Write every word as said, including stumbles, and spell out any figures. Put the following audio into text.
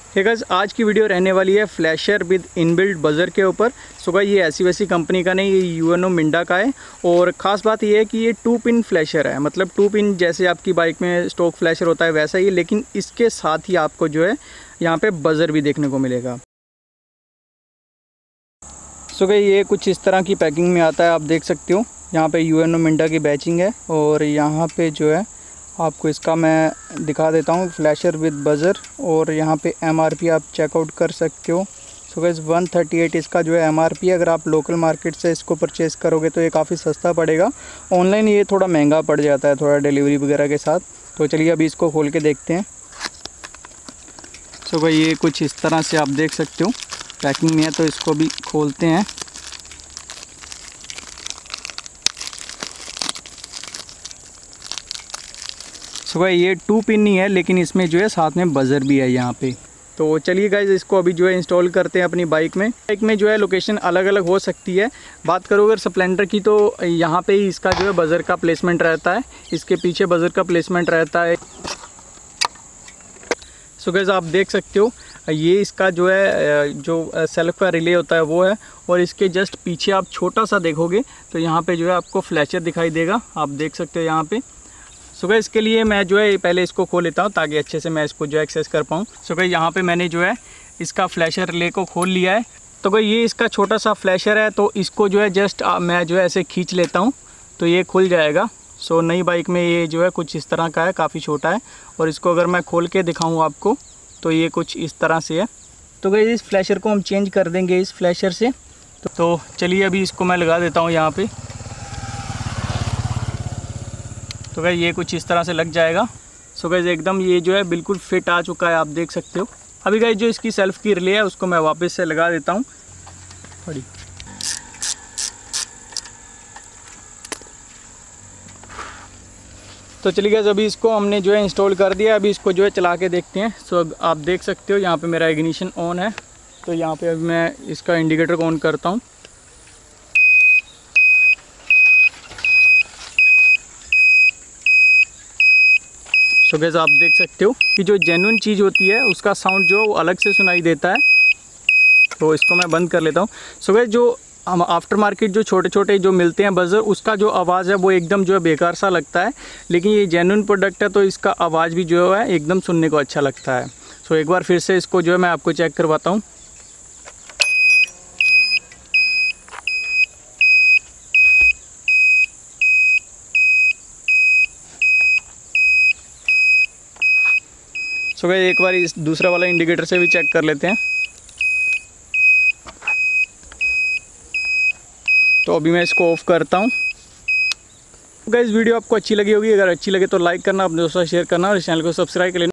Hey guys, आज की video रहने वाली है फ्लैशर विद इनबिल्ट बज़र के ऊपर। सो गाइस, ये ऐसी वैसी कंपनी का नहीं, ये यूएनओ मिंडा का है। और ख़ास बात ये है कि ये टू पिन फ्लैशर है, मतलब टू पिन जैसे आपकी बाइक में स्टॉक फ्लैशर होता है वैसा ही, लेकिन इसके साथ ही आपको जो है यहाँ पे बज़र भी देखने को मिलेगा। सो गाइस, ये कुछ इस तरह की पैकिंग में आता है, आप देख सकते हो। यहाँ पे यूएनओ मिंडा की बैचिंग है और यहाँ पे जो है आपको इसका मैं दिखा देता हूँ, फ्लैशर विद बज़र। और यहाँ पे एमआरपी आप चेकआउट कर सकते हो। So guys, one thirty eight इसका जो है एमआरपी है। अगर आप लोकल मार्केट से इसको परचेज़ करोगे तो ये काफ़ी सस्ता पड़ेगा। ऑनलाइन ये थोड़ा महंगा पड़ जाता है, थोड़ा डिलीवरी वगैरह के साथ। तो चलिए अभी इसको खोल के देखते हैं। सो गाइस, ये कुछ इस तरह से आप देख सकते हो पैकिंग में है, तो इसको भी खोलते हैं। सो गाइस, ये टू पिन नहीं है, लेकिन इसमें जो है साथ में बज़र भी है यहाँ पे। तो चलिए गाइस, इसको अभी जो है इंस्टॉल करते हैं अपनी बाइक में। बाइक में जो है लोकेशन अलग अलग हो सकती है। बात करो अगर स्प्लेंडर की, तो यहाँ पे ही इसका जो है बज़र का प्लेसमेंट रहता है, इसके पीछे बज़र का प्लेसमेंट रहता है। सो गाइस, आप देख सकते हो ये इसका जो है जो सेल्फ का रिले होता है वो है। और इसके जस्ट पीछे आप छोटा सा देखोगे तो यहाँ पे जो है आपको फ्लैशर दिखाई देगा, आप देख सकते हो यहाँ पे। सो गाइस, इसके लिए मैं जो है पहले इसको खोल लेता हूँ ताकि अच्छे से मैं इसको जो है एक्सेस कर पाऊँ। सो गाइस, यहाँ पे मैंने जो है इसका फ्लैशर रिले को खोल लिया है। तो गाइस, ये इसका छोटा सा फ्लैशर है, तो इसको जो है जस्ट मैं जो है ऐसे खींच लेता हूँ तो ये खुल जाएगा। सो नई बाइक में ये जो है कुछ इस तरह का है, काफ़ी छोटा है। और इसको अगर मैं खोल के दिखाऊँ आपको तो ये कुछ इस तरह से है। तो गाइस, इस फ्लैशर को हम चेंज कर देंगे इस फ्लैशर से। तो, तो चलिए अभी इसको मैं लगा देता हूँ यहाँ पे। तो गाइस, ये कुछ इस तरह से लग जाएगा। सो गाइस, एकदम ये जो है बिल्कुल फिट आ चुका है, आप देख सकते हो। अभी गाइस, जो इसकी सेल्फ की रिले है उसको मैं वापस से लगा देता हूँ थोड़ी। तो चलिए गाइस, अभी इसको हमने जो है इंस्टॉल कर दिया। अभी इसको जो है चला के देखते हैं। सो आप देख सकते हो यहाँ पे मेरा इग्निशन ऑन है। तो यहाँ पे अभी मैं इसका इंडिकेटर को ऑन करता हूँ। सो गाइस, आप देख सकते हो कि जो जेन्युइन चीज़ होती है उसका साउंड जो अलग से सुनाई देता है। तो इसको मैं बंद कर लेता हूँ। सो गाइस, जो हम आफ्टर मार्केट जो छोटे छोटे जो मिलते हैं बज़र, उसका जो आवाज़ है वो एकदम जो है बेकार सा लगता है। लेकिन ये जेन्युइन प्रोडक्ट है तो इसका आवाज़ भी जो है एकदम सुनने को अच्छा लगता है। सो एक बार फिर से इसको जो है मैं आपको चेक करवाता हूँ। सो गाइस, एक बार इस दूसरा वाला इंडिकेटर से भी चेक कर लेते हैं। तो अभी मैं इसको ऑफ करता हूँ। गाइस, वीडियो आपको अच्छी लगी होगी। अगर अच्छी लगे तो लाइक करना, अपने दोस्तों से शेयर करना और इस चैनल को सब्सक्राइब कर लेना।